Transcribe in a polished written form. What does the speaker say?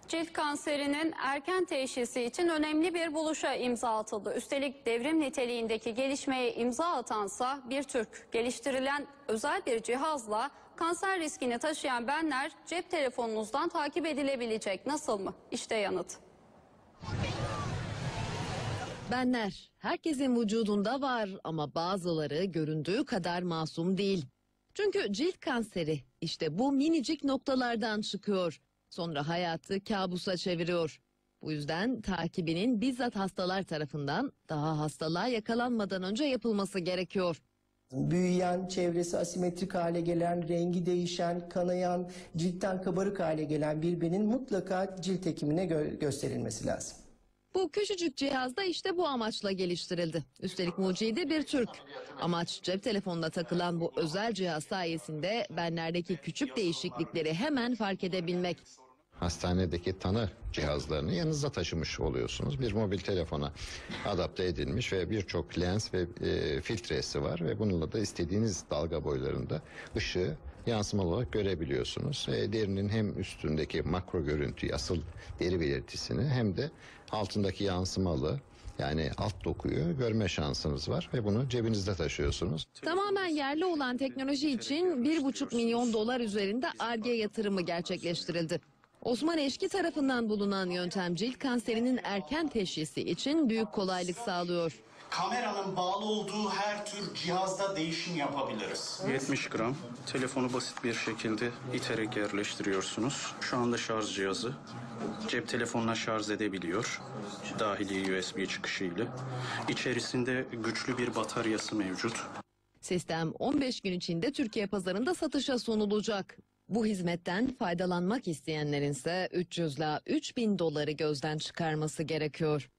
Cilt kanserinin erken teşhisi için önemli bir buluşa imza atıldı. Üstelik devrim niteliğindeki gelişmeye imza atansa bir Türk. Geliştirilen özel bir cihazla kanser riskini taşıyan benler cep telefonunuzdan takip edilebilecek. Nasıl mı? İşte yanıt. Benler herkesin vücudunda var ama bazıları göründüğü kadar masum değil. Çünkü cilt kanseri işte bu minicik noktalardan çıkıyor. Sonra hayatı kabusa çeviriyor. Bu yüzden takibinin bizzat hastalar tarafından daha hastalığa yakalanmadan önce yapılması gerekiyor. Büyüyen, çevresi asimetrik hale gelen, rengi değişen, kanayan, ciltten kabarık hale gelen bir bebeğin mutlaka cilt hekimine gösterilmesi lazım. Bu küçücük cihaz da işte bu amaçla geliştirildi. Üstelik mucidi bir Türk. Amaç cep telefonuna takılan bu özel cihaz sayesinde benlerdeki küçük değişiklikleri hemen fark edebilmek. Hastanedeki tanı cihazlarını yanınızda taşımış oluyorsunuz. Bir mobil telefona adapte edilmiş ve birçok lens ve filtresi var ve bununla da istediğiniz dalga boylarında ışığı yansımalı olarak görebiliyorsunuz. Derinin hem üstündeki makro görüntüyü, asıl deri belirtisini hem de altındaki yansımalı, yani alt dokuyu görme şansınız var ve bunu cebinizde taşıyorsunuz. Tamamen yerli olan teknoloji için 1,5 milyon dolar üzerinde Ar-Ge yatırımı gerçekleştirildi. Osman Eşki tarafından bulunan yöntem cilt kanserinin erken teşhisi için büyük kolaylık sağlıyor. Kameranın bağlı olduğu her tür cihazda değişim yapabiliriz. 70 gram. Telefonu basit bir şekilde iterek yerleştiriyorsunuz. Şu anda şarj cihazı. Cep telefonuna şarj edebiliyor. Dahili USB çıkışıyla. İçerisinde güçlü bir bataryası mevcut. Sistem 15 gün içinde Türkiye pazarında satışa sunulacak. Bu hizmetten faydalanmak isteyenlerin ise 300 ila 3000 doları gözden çıkarması gerekiyor.